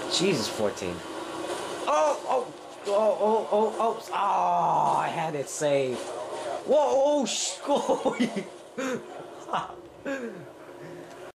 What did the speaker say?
Jesus, 14. Oh, I had it saved. Whoa, oh,